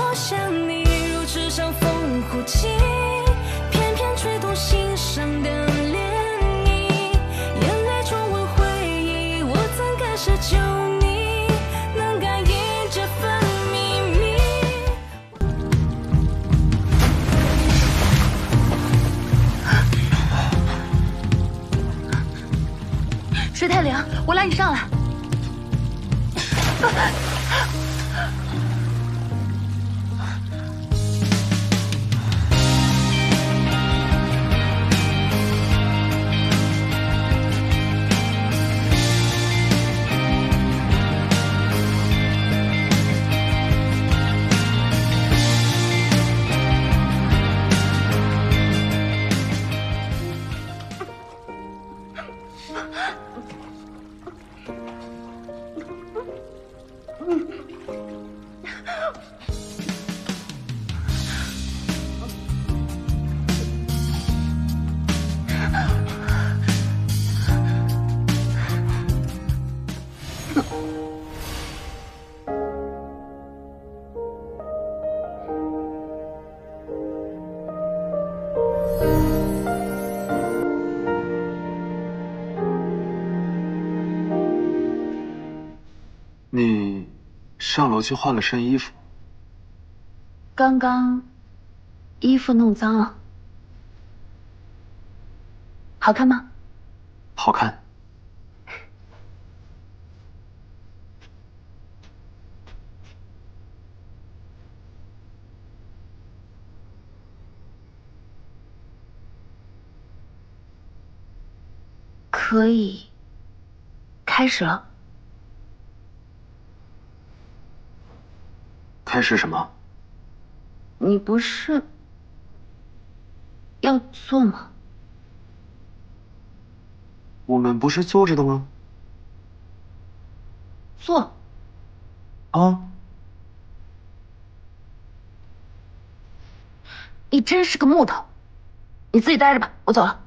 好想你如纸上风呼气，偏偏吹动心上的涟漪，眼泪重温回忆，我怎敢奢求你能感应这份秘密。 水太凉，我拉你上来。 你上楼去换了身衣服。 刚刚衣服弄脏了，好看吗？ 好看。 可以开始了。 开始什么？ 你不是要做吗？ 我们不是坐着的吗？ 做。 啊！ 你真是个木头，你自己待着吧，我走了。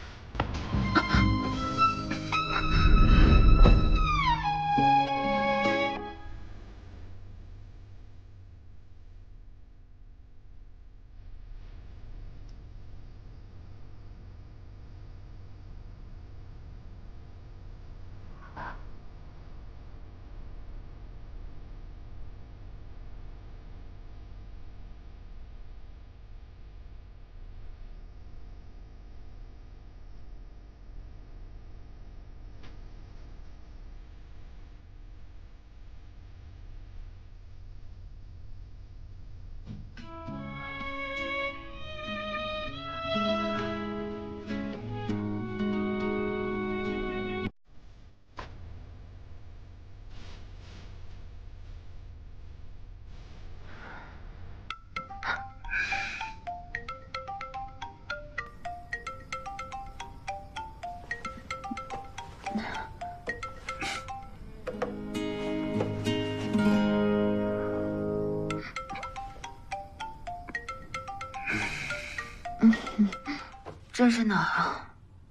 这是哪儿啊？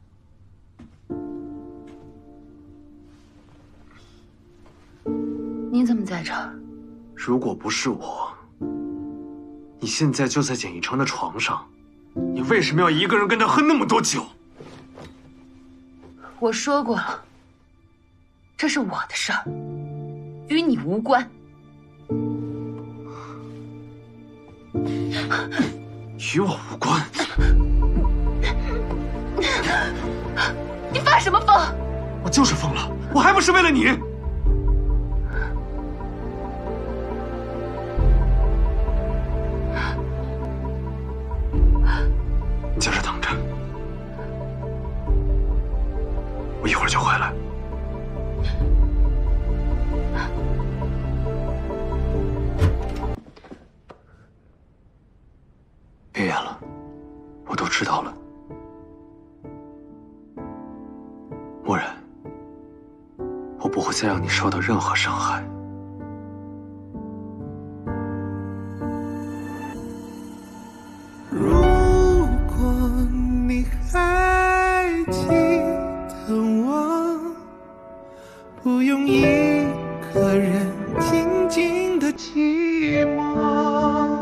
你怎么在这儿？ 如果不是我，你现在就在简逸成的床上，你为什么要一个人跟他喝那么多酒？ 我说过了，这是我的事儿，与你无关。 与我无关。 你发什么疯？ 我就是疯了，我还不是为了你。你在这等着，我一会儿就回来。别演了，我都知道了。默然，我不会再让你受到任何伤害。 如果你还记得我，不用一个人静静的寂寞。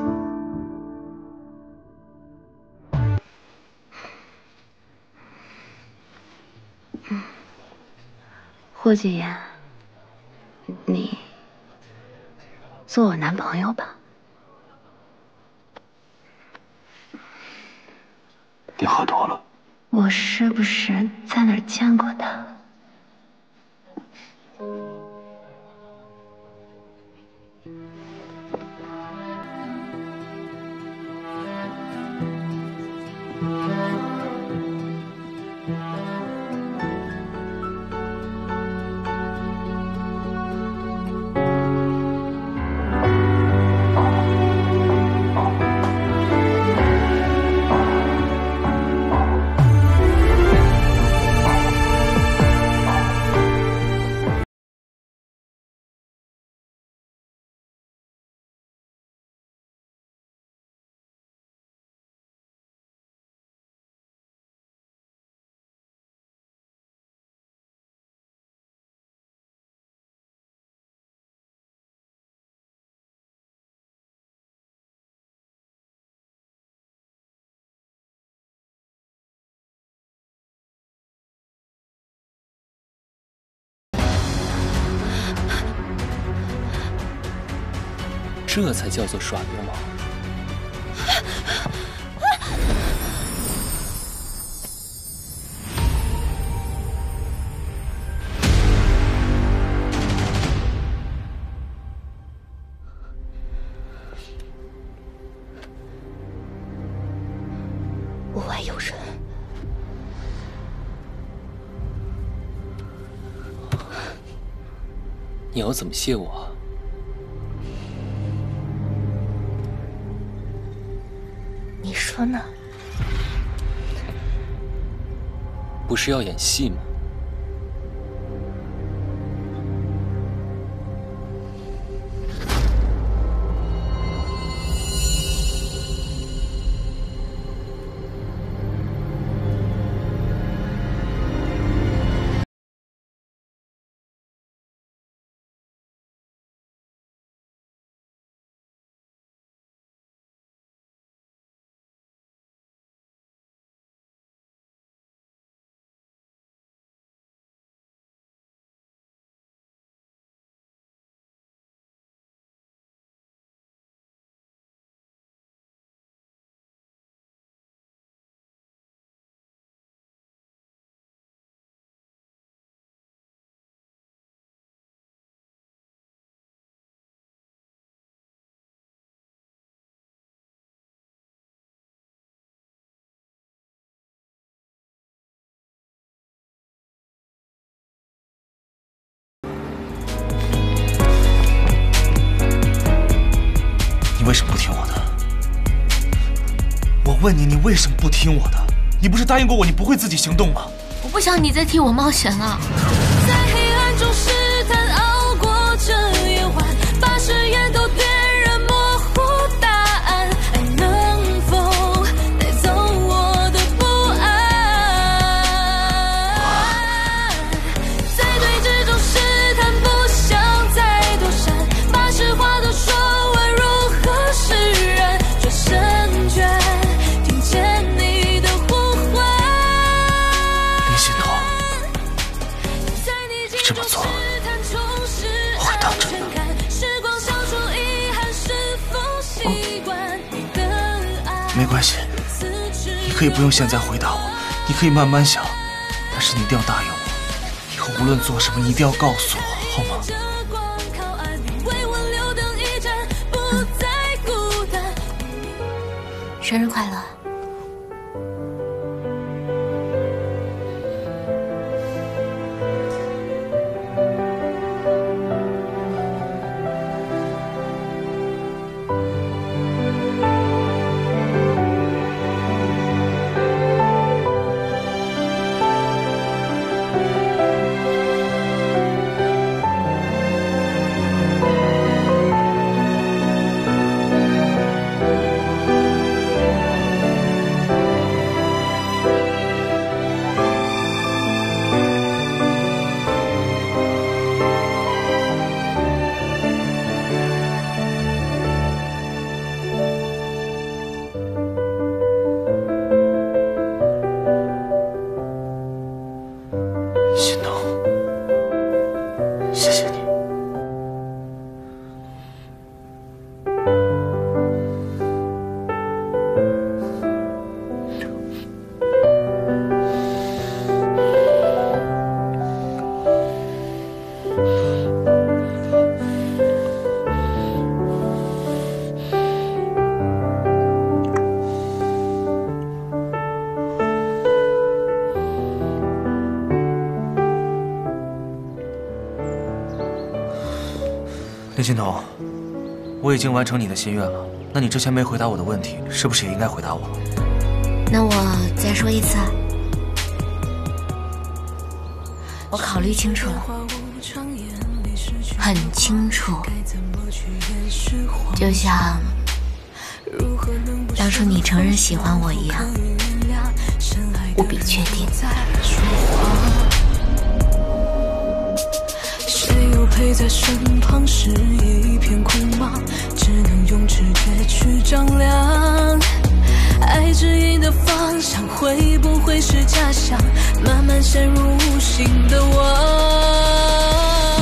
顾季言，你做我男朋友吧。 你喝多了。 我是不是在哪儿见过他？ 这才叫做耍流氓。 屋外有人。 你要怎么谢我啊？ 你说呢？ 不是要演戏吗？ 你为什么不听我的？我问你，你为什么不听我的？你不是答应过我你不会自己行动吗？ 我不想你再替我冒险了。在黑暗中试探熬过这夜晚，把誓言都点燃，模糊答案。爱能否带走我的不安？在对峙中试探，不想再躲闪，把实话都说完，如何释然？转身却听见你的呼唤。 林心彤，你这么做，我会当真的。没关系，你可以不用现在回答我，你可以慢慢想，但是你一定要答应我，以后无论做什么，你一定要告诉我，好吗？ 生日快乐！ 林欣彤，我已经完成你的心愿了，那你之前没回答我的问题，是不是也应该回答我？ 那我再说一次，我考虑清楚了，很清楚，就像当初你承认喜欢我一样，无比确定。 谁又陪在身旁，视野一片空茫，只能用直觉去丈量。爱指引的方向会不会是假象？慢慢陷入无形的网。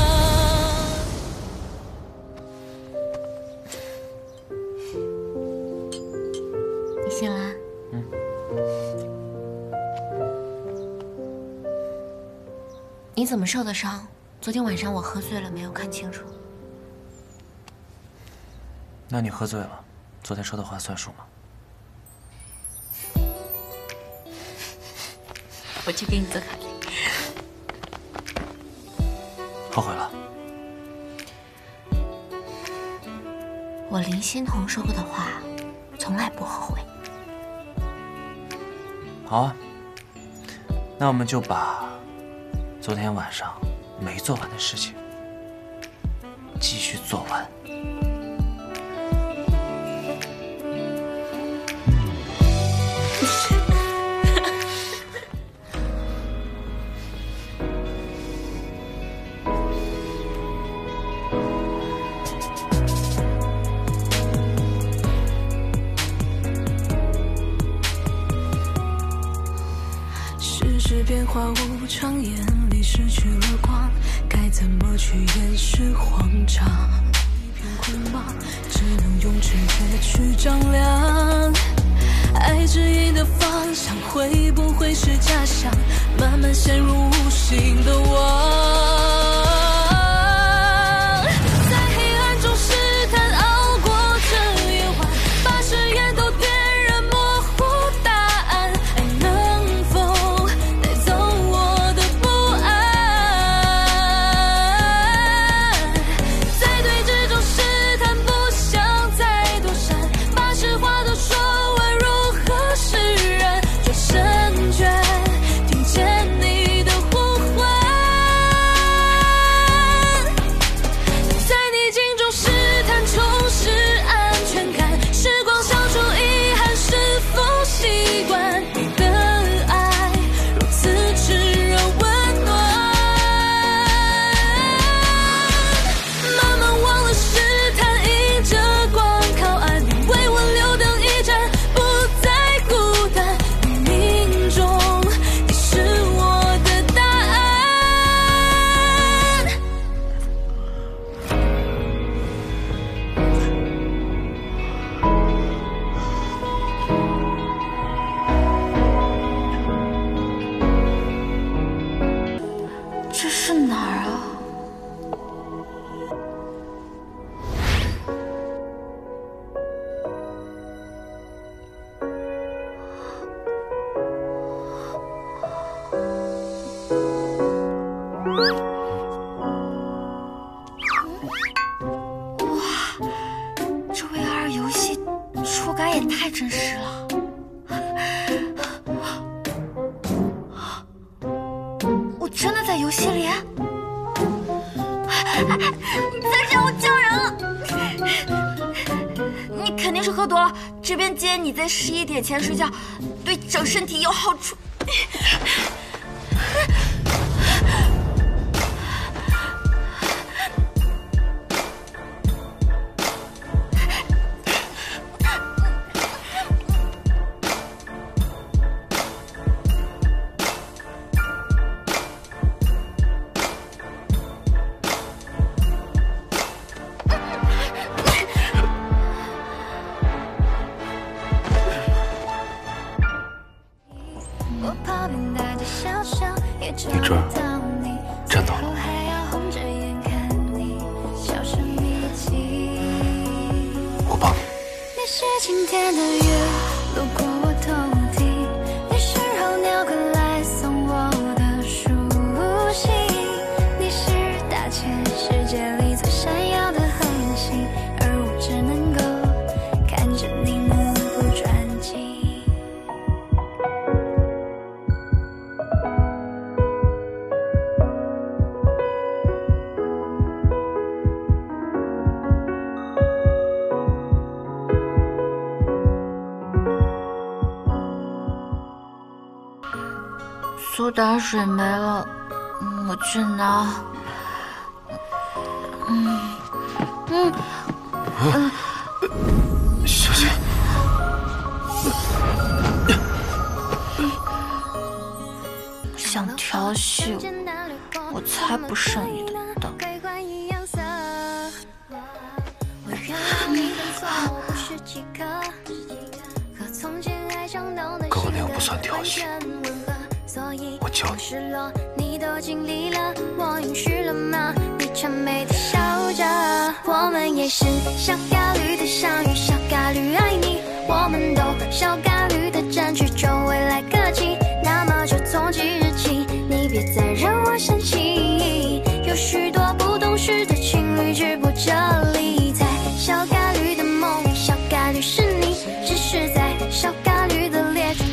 你醒了？你怎么受的伤？昨天晚上我喝醉了，没有看清楚。 那你喝醉了，昨天说的话算数吗？ 我去给你做咖啡。 后悔了？ 我林欣彤说过的话，从来不后悔。 好啊，那我们就把昨天晚上没做完的事情继续做完。 世事变化无常，眼里失去了光，该怎么去掩饰慌张？一片捆绑，只能用直觉去丈量。爱指引的方向会不会是假象？慢慢陷入无形的网。在黑暗中试探熬过这夜晚，把誓言都点燃，模糊答案。爱能否带走我的不安？在对峙中试探，不想再躲闪，把实话都说完，如何释然？转身却听见你的呼唤，在逆境中试探，重拾安全感。时光消除遗憾，是否习惯你的爱如此炽热温暖？慢慢忘了试探，迎着光靠岸，你为我留灯一盏，不再孤单。冥冥中你是我的答案。 这是哪儿啊？这 VR 游戏触感也太真实了。我真的在游戏里？你再这样我叫人了！你肯定是喝多了，这边建议你在11点前睡觉，对整身体有好处。 你这儿站到了。我帮你。 你是晴天的雨，路过我头顶，你是候鸟归来送我的书信，你是大千世界里最闪耀的恒苏打水没了，我去拿。 小心！ 想调戏我才不剩你的当。 哥哥那个不算调戏，我教你。 你都经历了，我允许了吗？你谄媚的笑着，我们也是小概率的相遇，小概率爱你，我们都小概率的争取就未来个期，那么就从即日起，你别再让我生气。有许多不懂事的情侣止步这里，在小概率的梦里，小概率是你，只是在小概率的列车。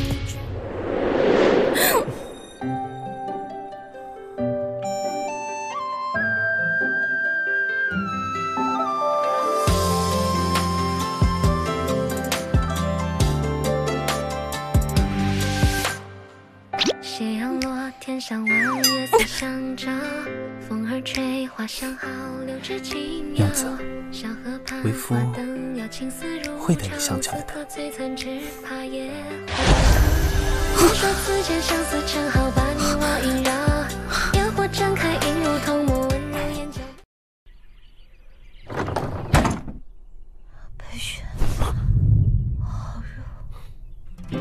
斜阳落，天上望，夜色相照，风儿吹，花香好，柳枝轻摇。 杨子，为夫会等你想起来的。 说此间相思正好把你我萦绕，烟火睁开，映入瞳目，温暖眼角。裴雪，好热。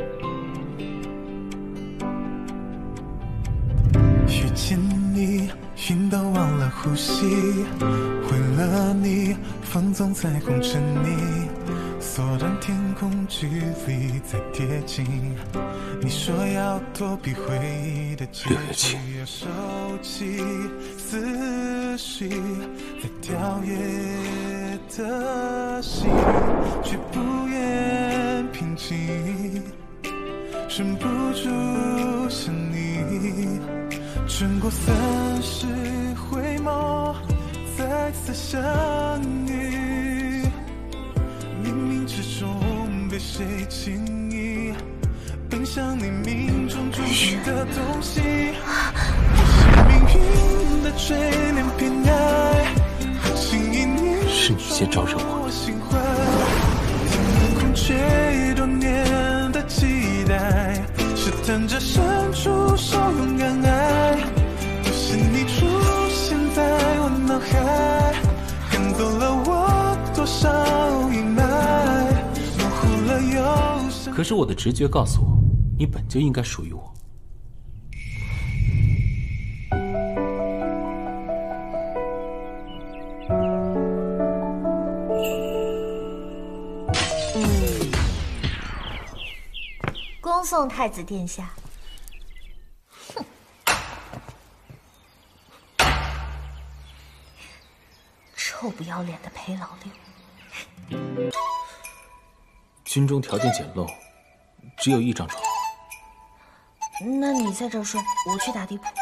遇见你，晕到忘了呼吸，为了你，放纵在红尘里，缩短天空距离再贴近。你说要躲避回忆的结局，要收起思绪，在跳跃的心，却不愿平静，忍不住想你。穿过三世回眸，再次相遇，冥冥之中被谁轻易奔向你命中注定的东西。我是命运的垂怜偏爱，轻易你是你先招惹我。 心怀天空却多年的期待，试探着伸出手勇敢爱，都是你出现在我脑海，赶走了我多少阴霾，模糊了忧伤。 可是我的直觉告诉我，你本就应该属于我。 恭送太子殿下。哼，臭不要脸的裴老六。 军中条件简陋，只有一张床。 那你在这儿睡，我去打地铺。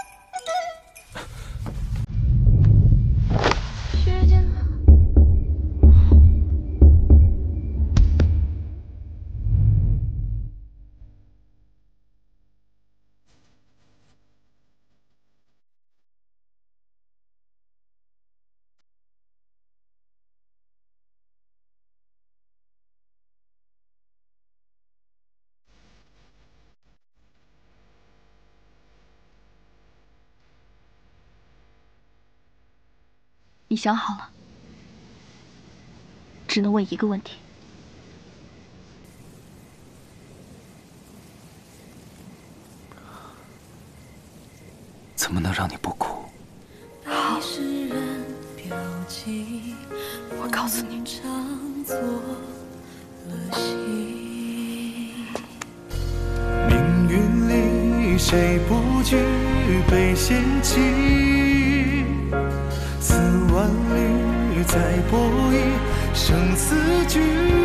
你想好了？只能问一个问题。 怎么能让你不哭？ 好，我告诉你， 命运里谁不惧被嫌弃？此万缕在博弈生死局，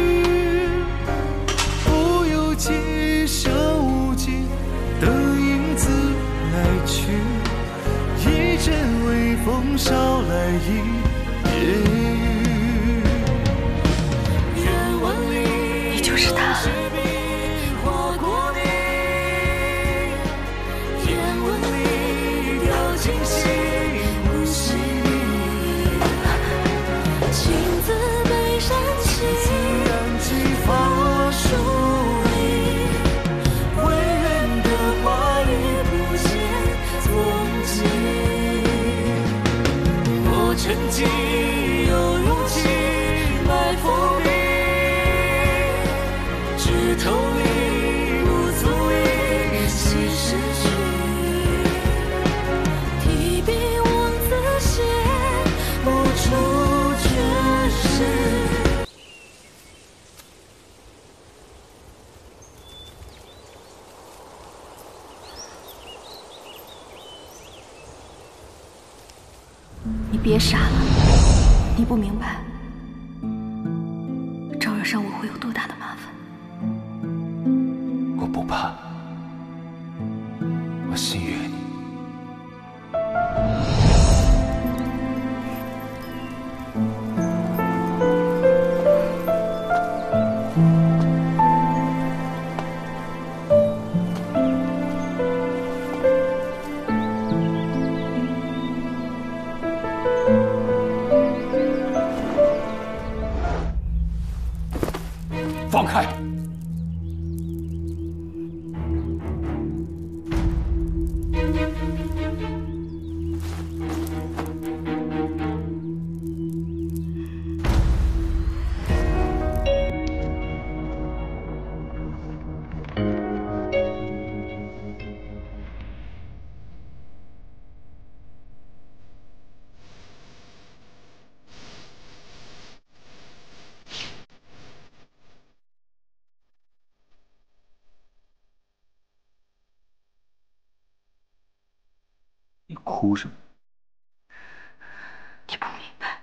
不由己生无尽的影子来去，一阵微风捎来一夜雨。 你就是他。 透明，不足以细失去。提笔忘字写不出绝世。 你别傻了，你不明白，招惹上我会有多大的麻烦。 我不怕，我信任你。放开！你哭什么？ 你不明白，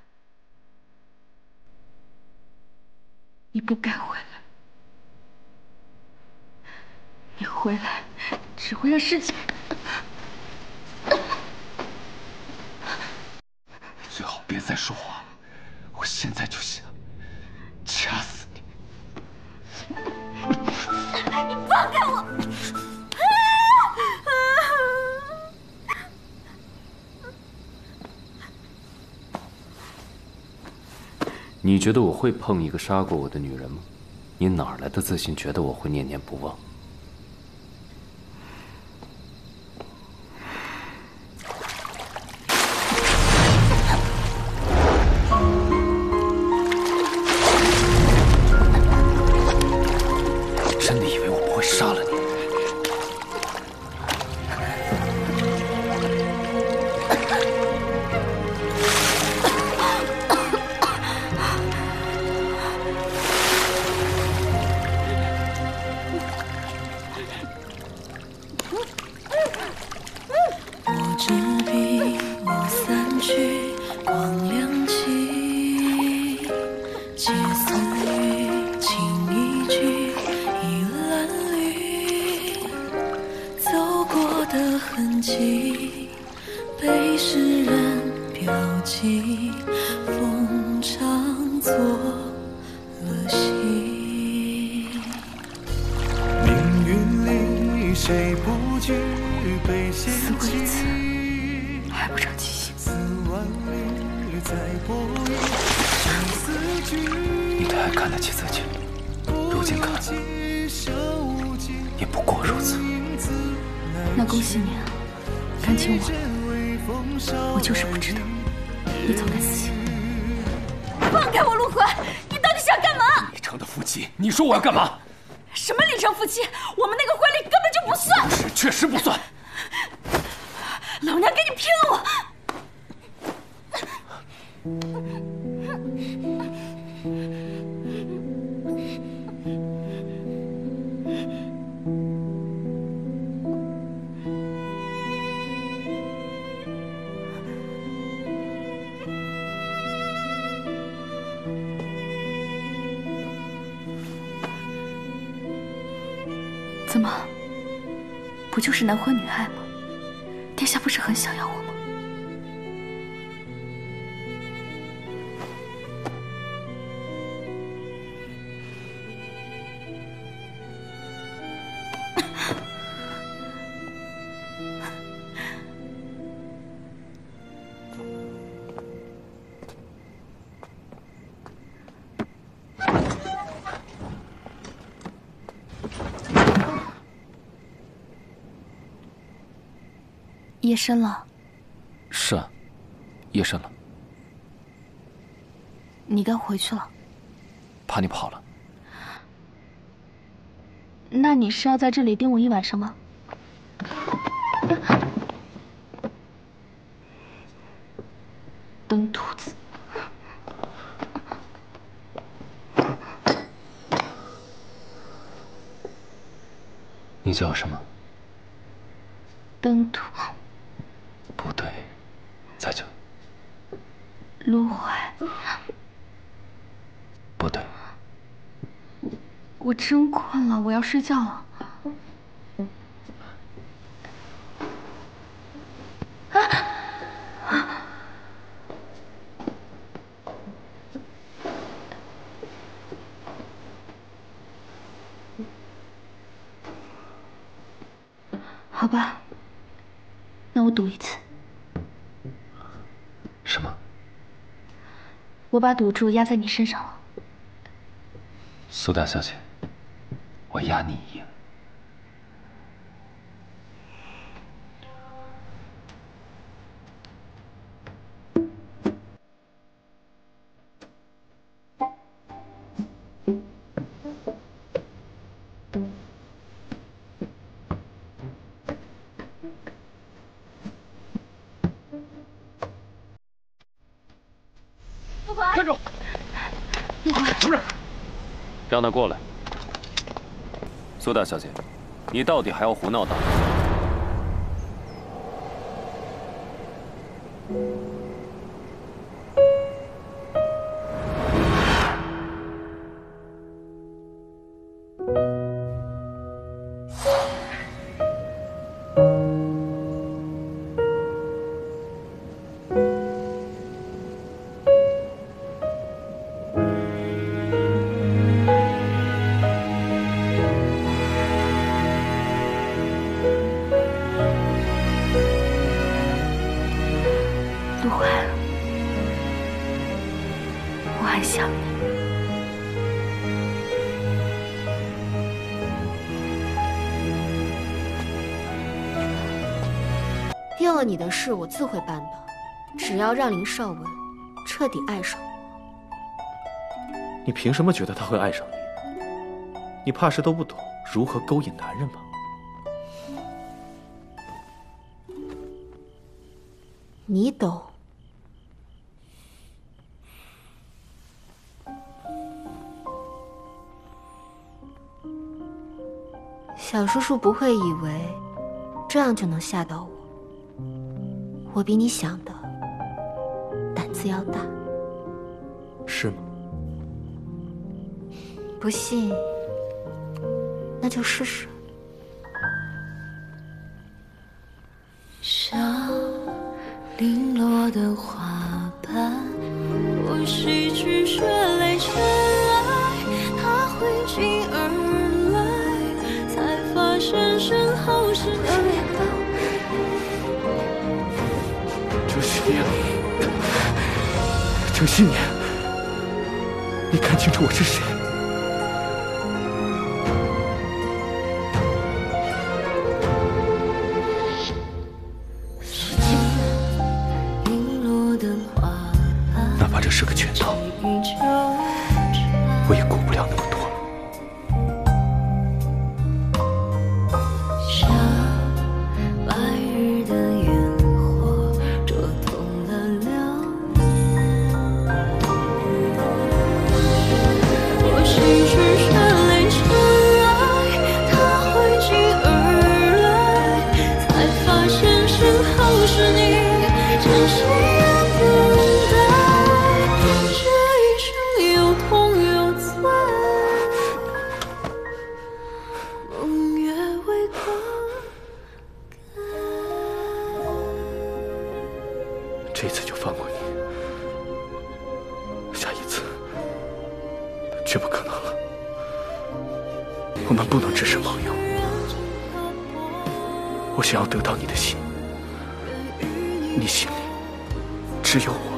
你不该回来，你回来只会让事情…… 最好别再说话了，我现在就想掐死你！ 你放开我！ 你觉得我会碰一个杀过我的女人吗？你哪来的自信，觉得我会念念不忘？真的以为我不会杀了你？ 纸笔墨散去，光亮起，结丝雨，情一句，一篮缕，走过的痕迹，被世人标记，逢场作了戏。 命运里谁不惧被嫌弃？ 还不成气性？ 你太看得起自己，如今看，也不过如此。 那恭喜你啊，感情我就是不知道，你总该死心。 放开我，陆坤！你到底想干嘛？ 李成的夫妻，你说我要干嘛？ 什么李成夫妻？我们那个婚礼根本就不算。 是，确实不算。 老娘跟你拼了！ 怎么，不就是男欢女爱吗？殿下不是很想要我吗？夜深了。 是啊，夜深了。 你该回去了。 怕你跑了。 那你是要在这里盯我一晚上吗？登徒子。 你叫什么？ 登徒。 不对，再叫。 陆怀。 不对。 我真困了，我要睡觉了。好吧，那我赌一次。 什么？ 我把赌注压在你身上了。 苏大小姐，我压你赢。 站住！什么人？ 让他过来。苏大小姐，你到底还要胡闹到？ 陆怀，我很想你。 骗了你的事，我自会办的。只要让林少文彻底爱上我。 你凭什么觉得他会爱上你？你怕是都不懂如何勾引男人吧？ 你懂。小叔叔不会以为这样就能吓到我。我比你想的胆子要大。 是吗？ 不信，那就试试。 像零落的花瓣，我洗去血泪尘埃，它挥尽而来，才发现身后是你。 郑希年，郑希年，你看清楚我是谁。哪怕这是个圈套，我也顾不了那么多。 像白日的烟火，灼痛了两眼。我洗去血泪尘埃，它挥尽而来，才发现身后是你，真心也不待。这一生有痛有醉，梦越微光开。 这次就放过你，下一次绝不可能了。我们不能只是朋友。我想要得到你的心，你心里只有我。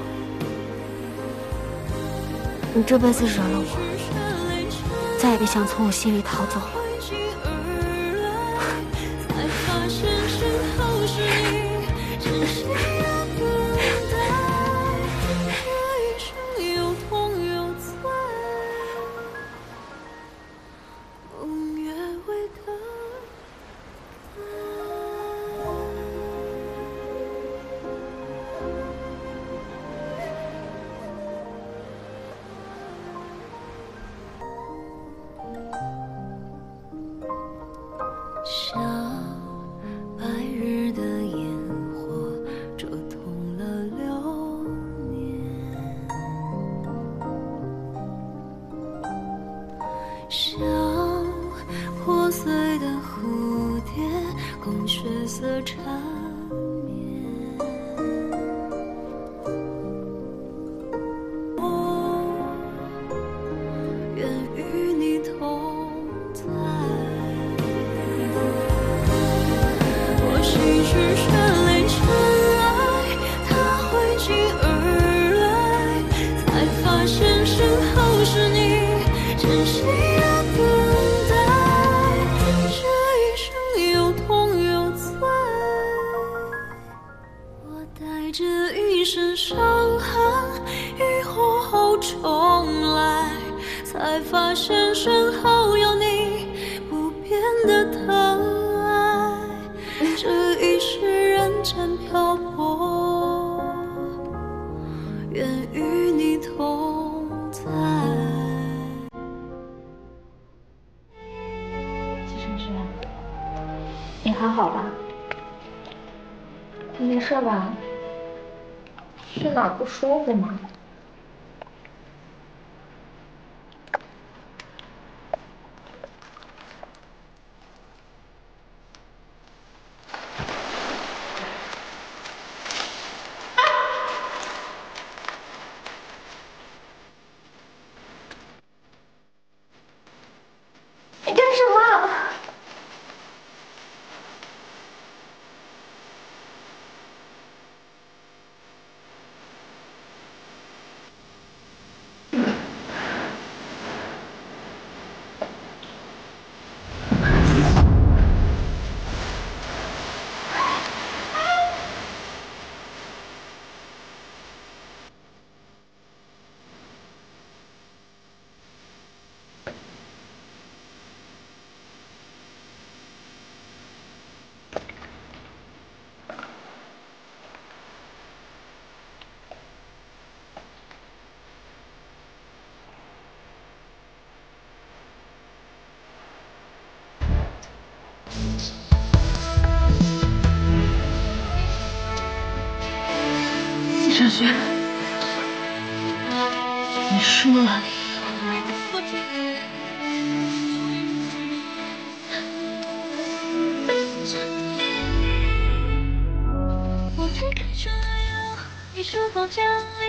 你这辈子惹了我，再也别想从我心里逃走了。 梦越微像破碎的蝴蝶，供血色缠绵。我愿与你同在，我细雨血泪尘埃，它汇集而来，才发现身后是你。 珍惜的等待，这一生有痛有罪，我带着一身伤痕，浴火后重来，才发现身后有你不变的疼爱。这一世人间漂泊，愿与你同在。 你还好吧？你没事吧？是哪儿不舒服吗？你干什么？ 季承轩，你输了。 我推开窗来你是否降临？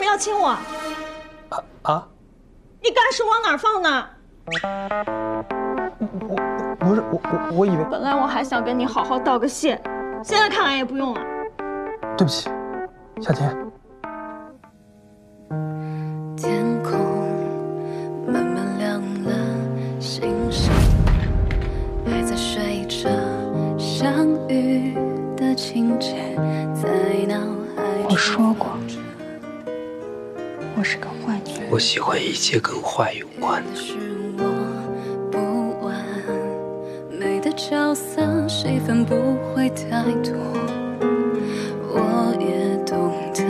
么要亲我？ 啊？ 你干手往哪儿放呢？ 不是我以为。 本来我还想跟你好好道个谢，现在看来也不用了。 对不起，夏天。 天空慢慢亮了，星星还在睡着，相遇的情节在脑海中。 我说过，我是个坏女人。 我喜欢一切跟坏有关的。 美的角色戏份不会太多，我也懂得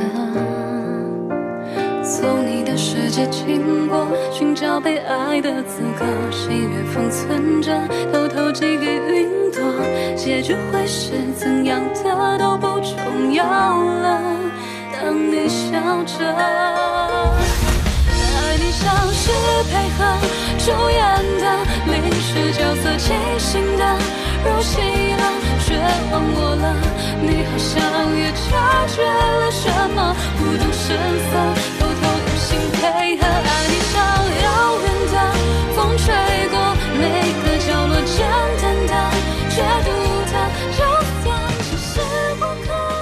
从你的世界经过，寻找被爱的资格，喜悦封存着，偷偷寄予云朵，结局会是怎样的都不重要了。当你笑着，爱你像是配合主演的，临时角色即兴的，入戏了，却忘我了。你好像也察觉了什么，不动声色，偷偷用心配合。爱你像遥远的风吹过，每个角落简单的，却独特，就算只是不可。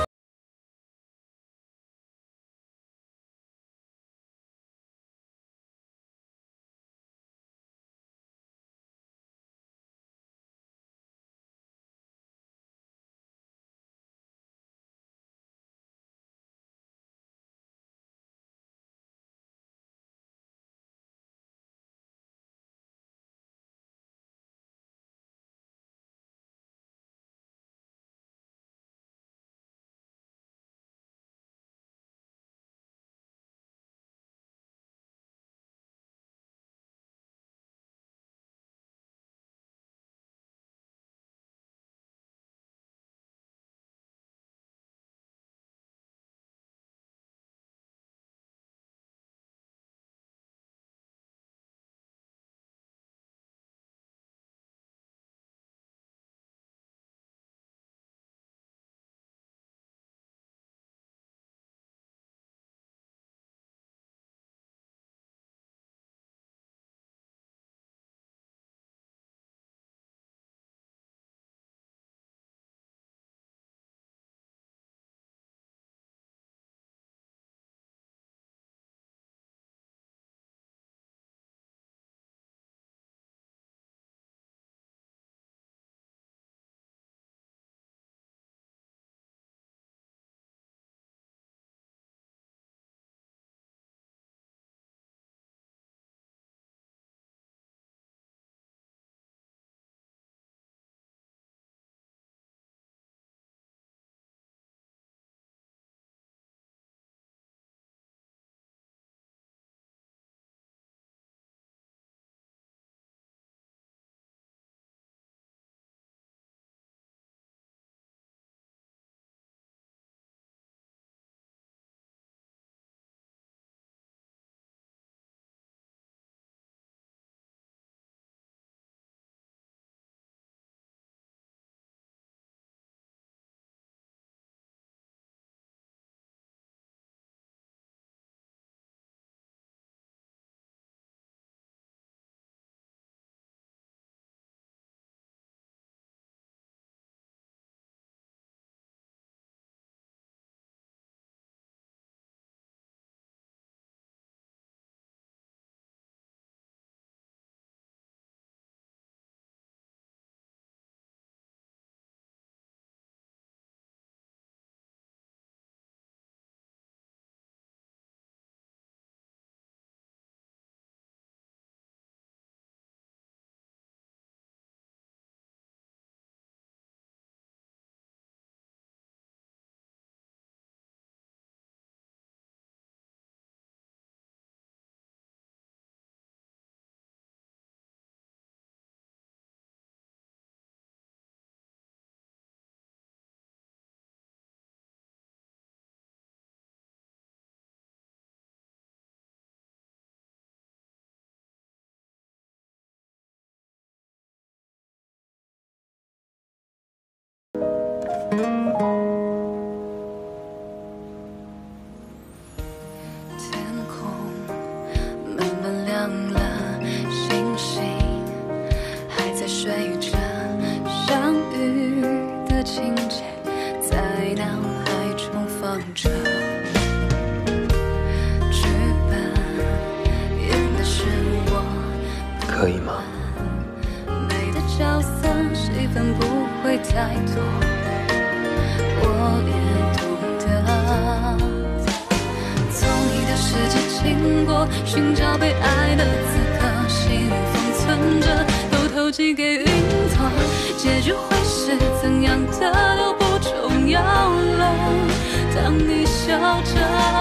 可以吗？ 美的角色戏份不会太多，我也懂得。从你的世界经过，寻找被爱的资格，心封存着，都投寄给云朵。结局会是怎样的都不重要了。当你笑着，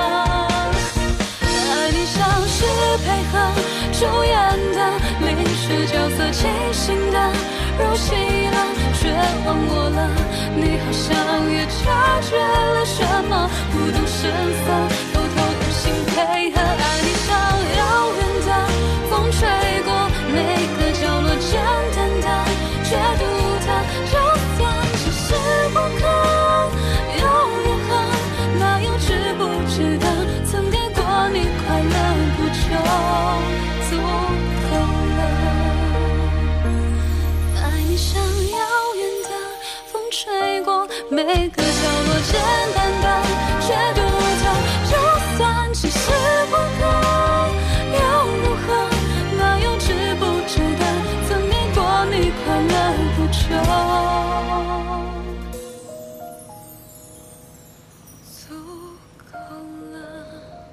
爱你像是配合主演的，迷失角色清醒的，入戏了却忘我了。你好像也察觉了什么，不动声色，偷偷用心配合。爱你像遥远的风吹过，每个角落简单的却独特，就算只是不可又如何，那又值不值得？曾给过你快乐不就足够了？爱你像遥远的风吹过，每个角落简单的却独特，就算只是不可又如何，那又值不值得？曾给过你快乐不就足够了？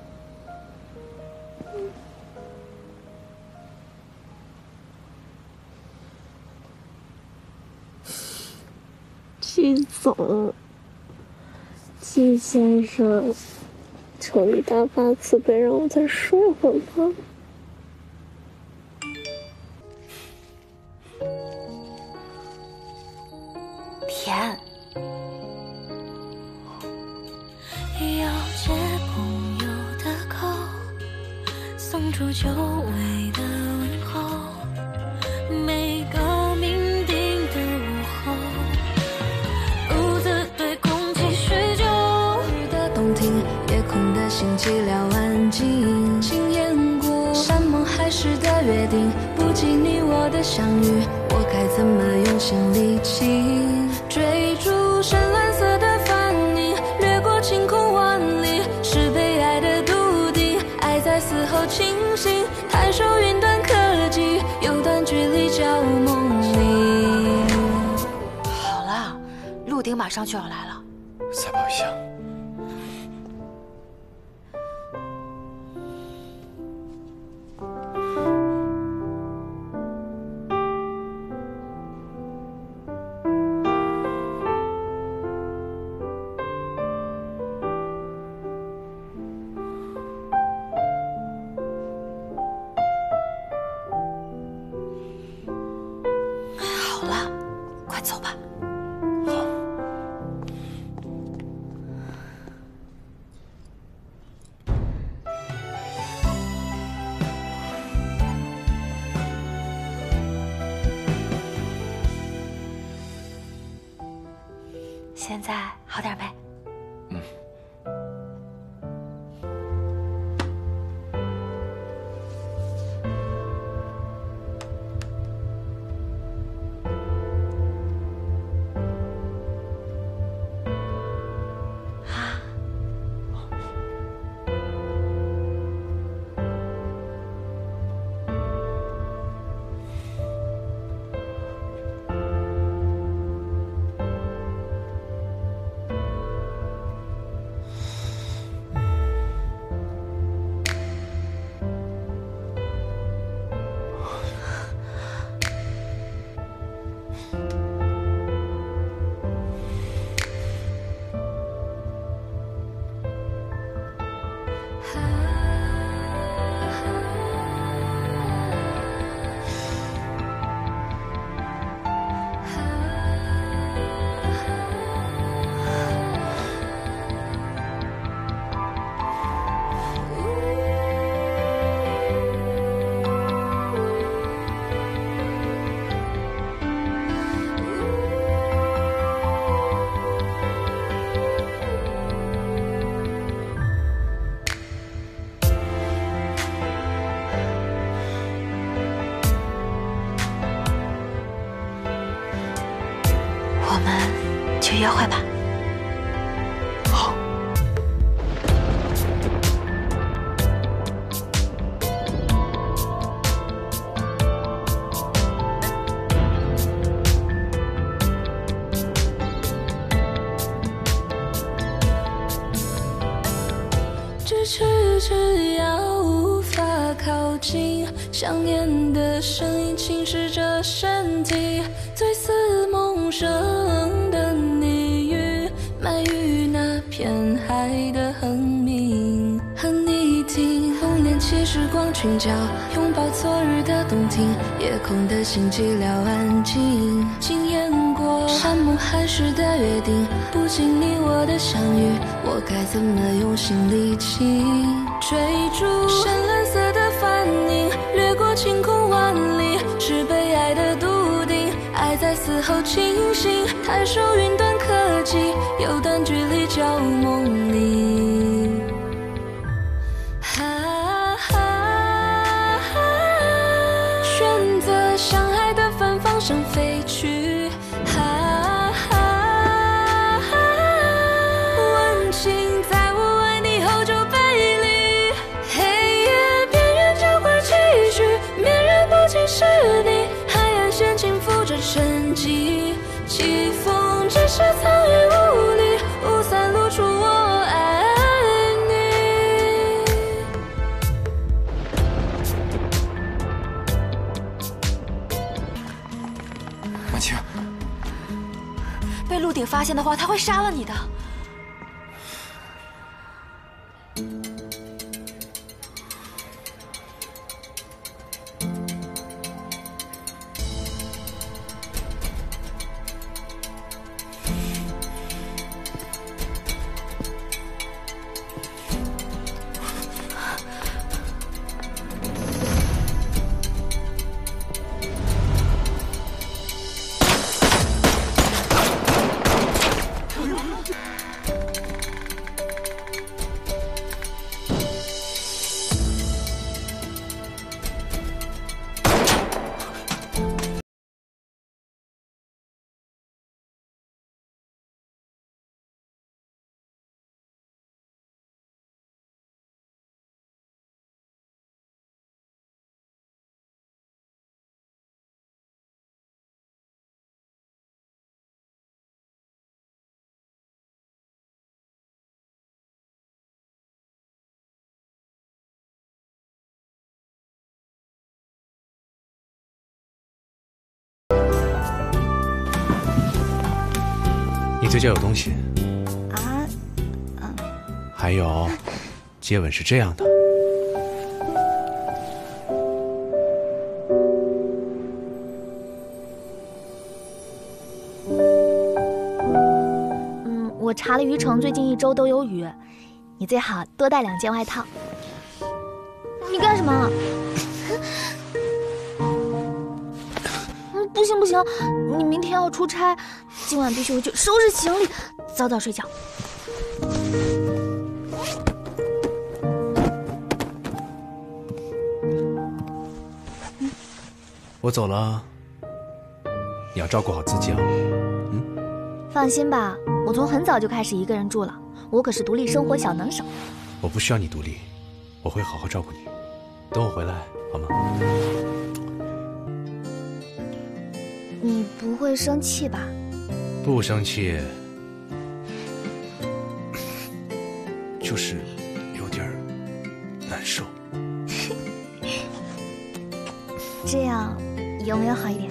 季总，季先生，求你大发慈悲，让我再睡会儿吧。 甜。 要借朋友的口，送出久违的问候。每个酩酊的午后，独自对空气酗酒。雨的动听，夜空的星寂寥安静。惊艳过山盟海誓的约定，不及你我的相遇，我该怎么用心力气追逐深蓝色的帆影，掠过晴空万里，是被爱的笃定。爱在死后清醒，太守云端科技，有段距离叫梦里。 好了，鹿鼎马上就要来了。 再抱一下。 好了，快走吧。现在好点没？我们去约会吧。 好。 咫尺只要无法靠近，想念的声音侵蚀着身体，醉似梦生的你语，埋于那片海的恒明。和你听红莲起时光裙角，拥抱昨日的动听，夜空的星寂寥安静，惊艳过山盟海誓的约定，不经你我的相遇，我该怎么用心力气追逐？深蓝色的帆影掠过晴空万里，是被爱的笃定，爱在死后清醒，抬手云端科技，有段距离叫梦里。选择相爱的反方向飞去，温情在我爱你后就背离，黑夜边缘交汇期许，绵延不尽是你，海岸线轻浮着沉寂，起风只是苍云无力，雾散露出我爱你。 婉清， 被陆鼎发现的话，他会杀了你的。 你嘴角有东西啊？ 还有，接吻是这样的。 我查了渔城最近1周都有雨，你最好多带2件外套。你干什么？不行不行，你明天要出差，今晚必须回去收拾行李，早早睡觉。 我走了，你要照顾好自己啊。 放心吧，我从很早就开始一个人住了，我可是独立生活小能手。 我不需要你独立，我会好好照顾你。等我回来好吗？ 你不会生气吧？ 不生气，就是有点难受。 这样有没有好一点？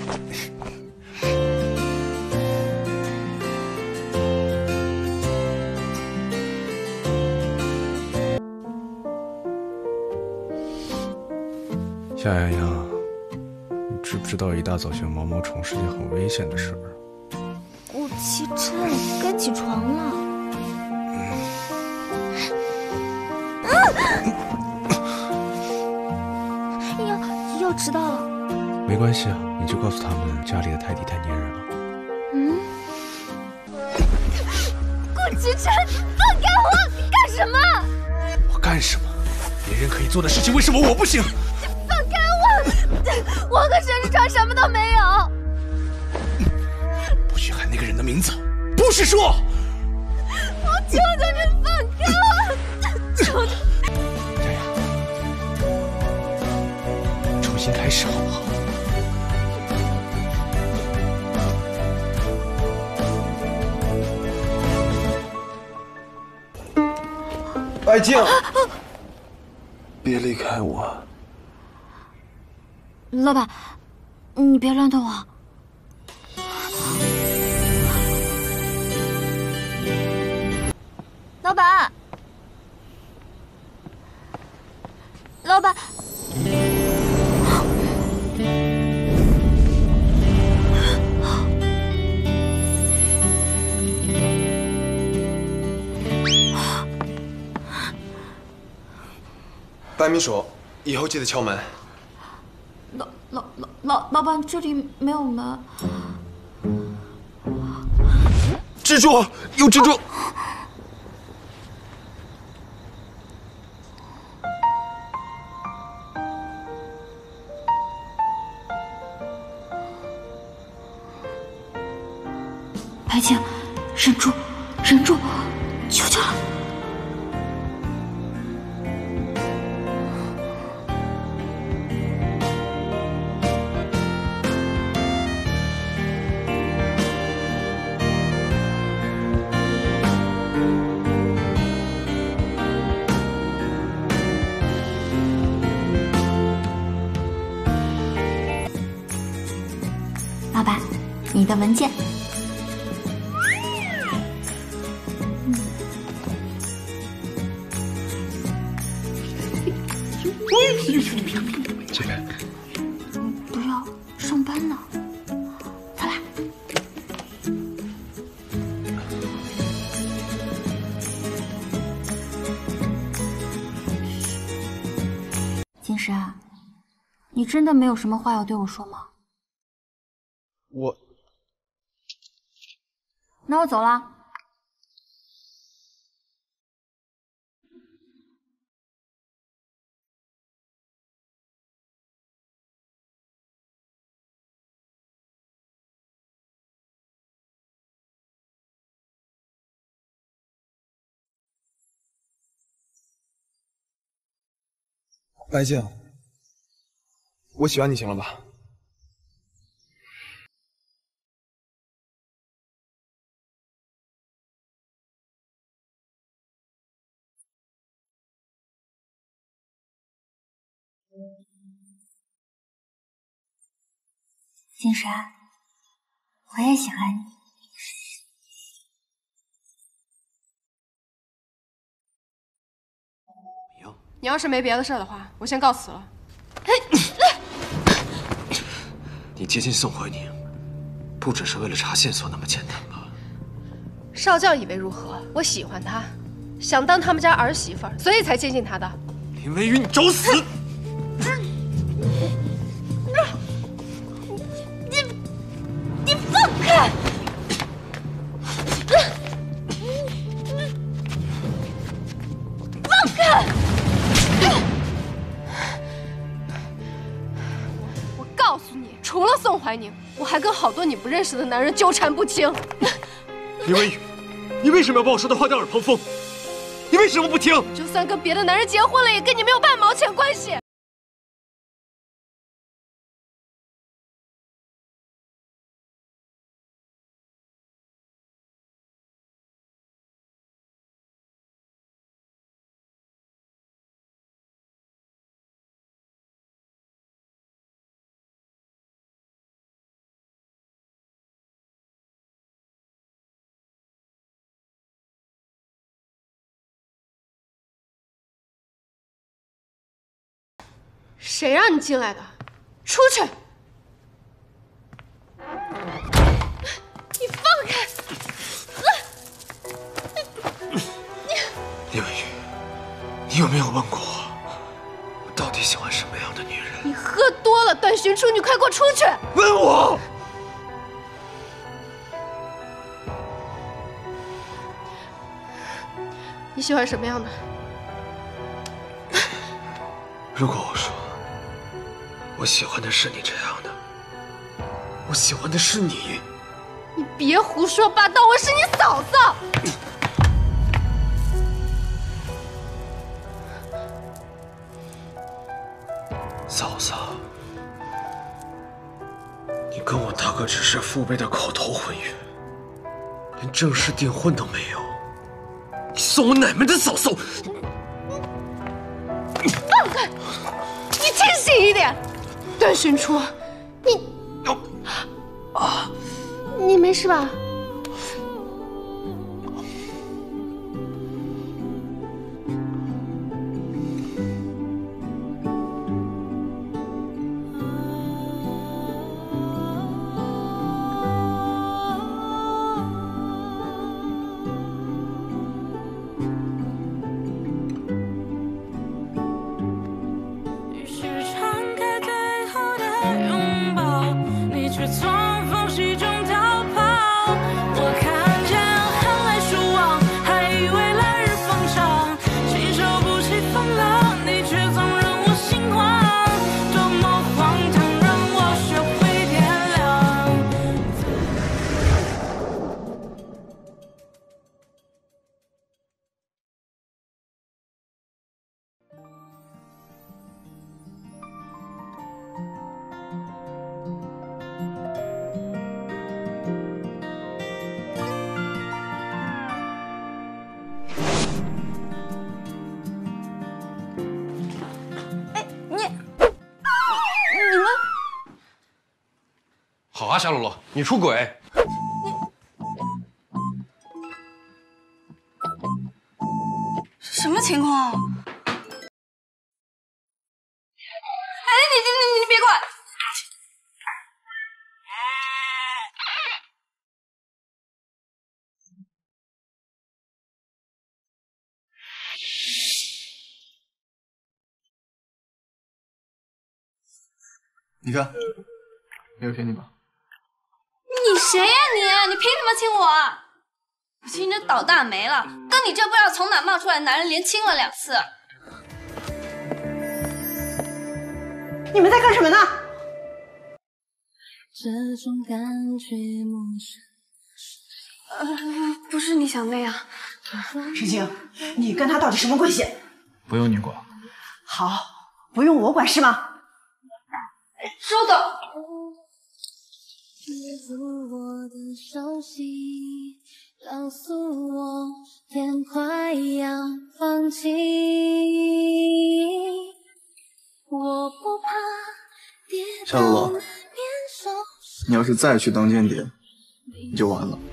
夏洋洋，你知不知道一大早想毛毛虫是件很危险的事儿？ 顾其琛，该起床了。要迟到了。 没关系啊，你就告诉他们家里的泰迪太粘人了。 顾其琛，放开我！你干什么？ 我干什么？别人可以做的事情，为什么我不行？ 放开我！我和沈世川什么都没有。 不许喊那个人的名字，不许说！ 我求求你放开我！求求。 重新开始好不好？ 白静，别离开我。 老板，你别乱动我。老板，老板。 白秘书，以后记得敲门。 老板，这里没有门。 蜘蛛，有蜘蛛！ 白静，忍住，忍住，求求了。 老板，你的文件。 这个。 不要，上班呢。走啦。金山，你真的没有什么话要对我说吗？ 那我走了。 白静，我喜欢你，行了吧？ 金山，我也喜欢你。 你要是没别的事的话，我先告辞了。 你接近宋怀宁，不只是为了查线索那么简单吧？ 少将以为如何？我喜欢他，想当他们家儿媳妇儿，所以才接近他的。 林微雨，你找死！ 你放开！放开！ 我告诉你，除了宋怀宁，我还跟好多你不认识的男人纠缠不清。 林微雨，你为什么要把我说的话当耳旁风？你为什么不听？ 就算跟别的男人结婚了，也跟你没有半毛钱关系。 谁让你进来的？出去！你放开！ 林微雨，你有没有问过我到底喜欢什么样的女人？ 你喝多了，短寻处女，快给我出去！ 问我！ 你喜欢什么样的？ 如果我说。 我喜欢的是你这样的，我喜欢的是你。 你别胡说八道，我是你嫂嫂。 嫂嫂，你跟我大哥只是父辈的口头婚约，连正式订婚都没有。你送我奶门的嫂嫂！ 你清醒一点！段寻初，你没事吧？ 好啊，夏洛洛，你出轨！ 什么情况？哎，你别过来！ 你看，没有骗你吧？ 你谁呀你？你凭什么亲我？我听你这倒大霉了，跟你这不知道从哪冒出来的男人连亲了2次。 你们在干什么呢？ 这种感觉陌生。 不是你想那样。 石青，你跟他到底什么关系？ 不用你管。 好，不用我管是吗？ 收到。 我的手心告诉我天快要放晴，我不怕跌夏洛洛，你要是再去当间谍，你就完了。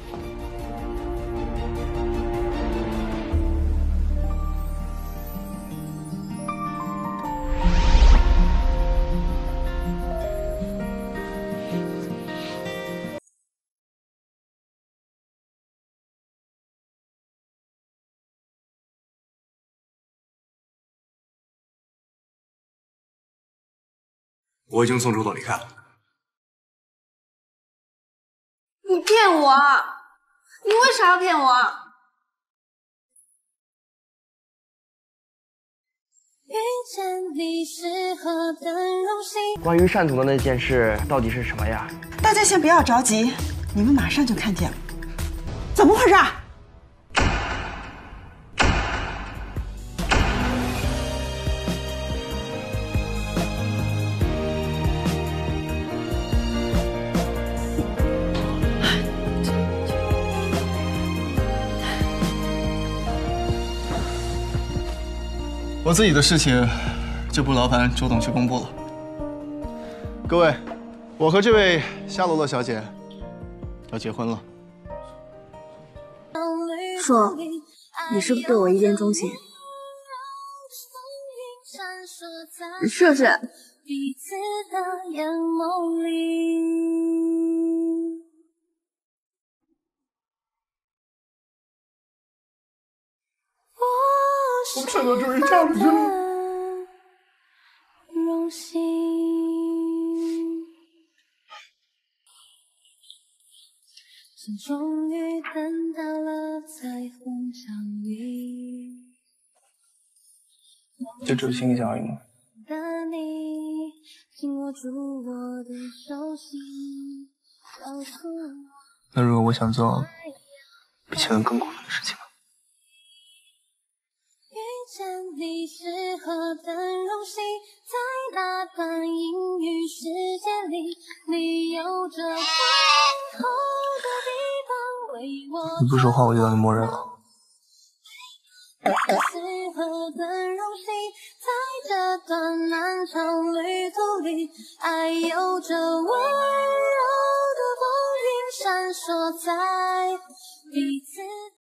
我已经送周总离开了。 你骗我！你为啥要骗我？ 遇见你是何等荣幸。 关于单图的那件事到底是什么呀？ 大家先不要着急，你们马上就看见了。怎么回事？ 我自己的事情就不劳烦周董去公布了。各位，我和这位夏洛洛小姐要结婚了。 说，你是不是对我一见钟情？是不是？ 我看到这位嫁出去了。 荣幸，终于等到了彩虹相遇。 就只是心理效应吗？ 你紧握住我的手心，告诉我。 那如果我想做比前任更过分的事情呢？ 遇见你是何等荣幸，在那段阴雨世界里，你有着最后的地方为我。 你不说话我就当你默认了。 是何等荣幸，在这段爱有着温